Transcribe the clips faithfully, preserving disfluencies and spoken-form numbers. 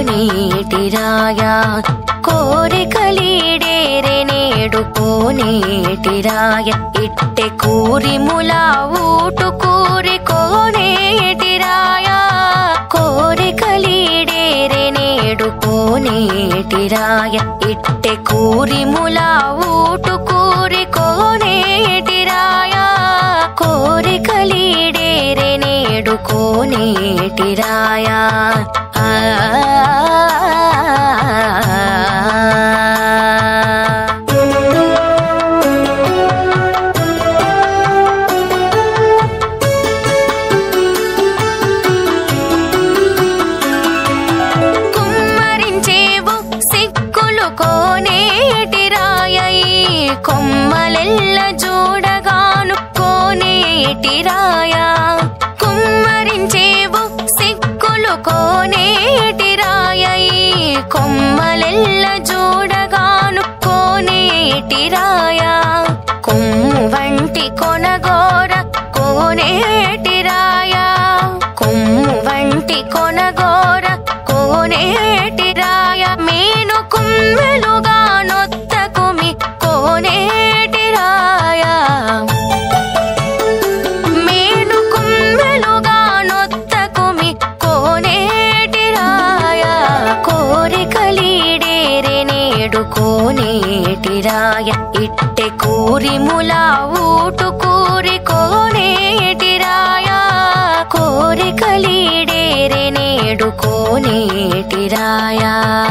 కోనేటిరాయా కోరికలీడేరే నేడు కోనేటిరాయ ఇట్టె కూరిముల ఊటు కూరి కోనేటిరాయా కోరికలీడేరే నేడు కోనేటిరాయ ఇట్టె కూరిముల ఊటు కూరి కోనేటిరాయా కోరికలీడేరే నేడు కోనేటిరాయా ఆ కొమ్మలెల్ల జోడగాను కోనేటిరాయా కుమ్మరించేవు సిక్కులు కోనేటిరాయా కొమ్మలెల్ల జోడగాను కోనేటిరాయా కొమ్ము వంటి కొనగోర కోనేటిరాయా కొమ్ము వంటి కొనగోర కోనేటిరాయా మేను కుమ్మెలుగా నొత్తకుమి కోనేటిరాయా మేను కుమ్మెలుగా నొత్తకుమి కోనేటిరాయా కోరికలీడేరే నేడు కోనేటిరాయ ఇట్టె కూరిముల ఊటు కూరి కోనేటిరాయా కోరికలీడేరే నేడు కోనేటిరాయా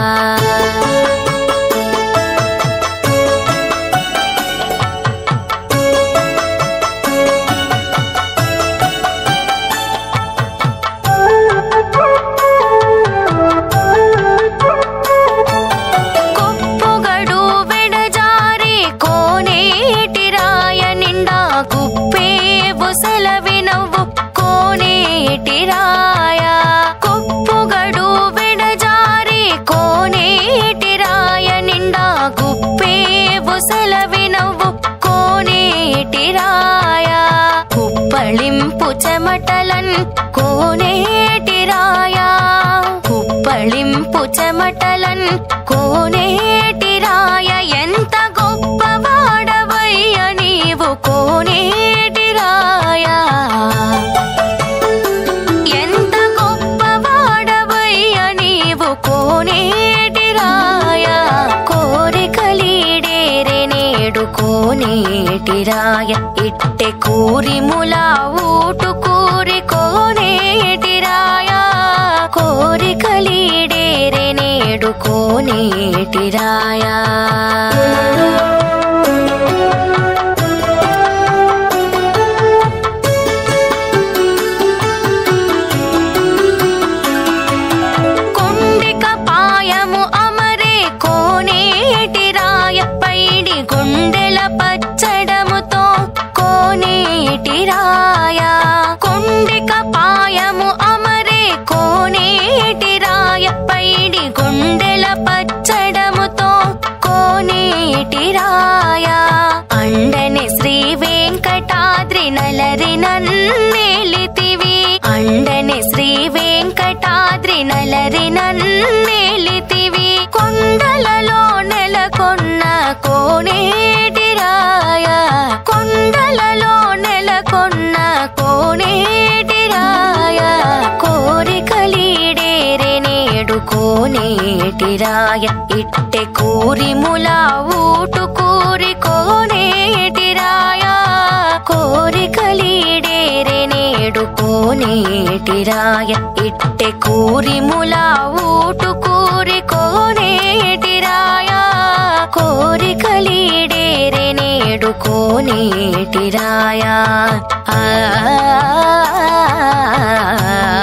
కోనేటిరాయా కొప్పుగడు విడజారి కోనేటిరాయ నిండా గుప్పేవు సెలవినవ్వు కోనేటిరాయా కుప్పళింపు చెమటలన్ కోనేటిరాయా కుప్పళింపు చెమటలన్ కోనేటిరాయ ఎంత గొప్పవాడవయ్య నీవు కోనేటిరాయా కోనేటిరాయా కోరికలీడేరే నేడు కోనేటిరాయ ఇట్టె కూరిముల ఊటు కూరి కోనేటిరాయా కోరికలీడేరే నేడు కోనేటిరాయా పచ్చడముతో కోనేటిరాయా కొండిక పాయము అమరే కోనేటిరాయ పైడి గుండెల పచ్చడముతో కోనేటిరాయా అండని శ్రీ వెంకటాద్రి నలరి నన్నేలితివి అండని శ్రీ వెంకటాద్రి నలరి నన్నేలితివి కొండలలో నెలకొన్న కోనేటిరాయా కొండలలో నెలకొన్న కోనేటిరాయా కోరికలీడేరే నేడు కోనేటిరాయ ఇట్టె కూరిముల ఊటు కూరి కోనేటిరాయా కోరికలీడేరే నేడు కోనేటిరాయ ఇట్టె కూరిముల ఊటు కూరి కోనేటిరాయా కోరికలీడేరే నేడు కోనేటిరాయా ఆ